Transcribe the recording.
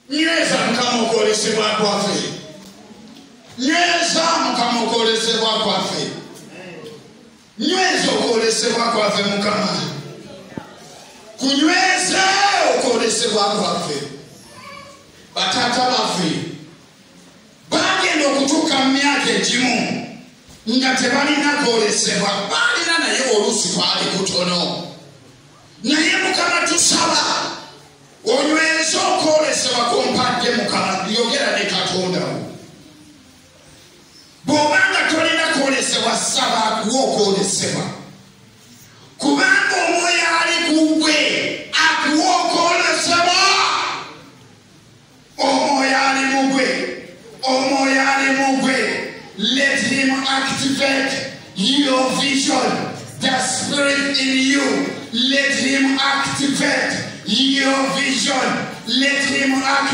nyweza mukama okwolesebwa kwaffe nyweza mukama okwolesebwa kwaffe nyweza okwolesebwa kwaffe mukama kunyweza okwolesebwa kwaffe batata baffe bagenda okutuuka mu myaka egimu nga tebalina kwolesebwa balina naye oluusi twali kutono naye mukama tusaba onyweza okwolesebwa kompadde mukama yogera ne katonda wo bw'obanga tolina kwolesebwa saba akuwa okwolesebwa kubanga omwoyo ali ku ggwe akuwa okwolesebwa omwoyo ali mu ggwe omwoyo ali mu ggwe. Let him activate your vision. The spirit in you. Let him activate your vision. Let him activate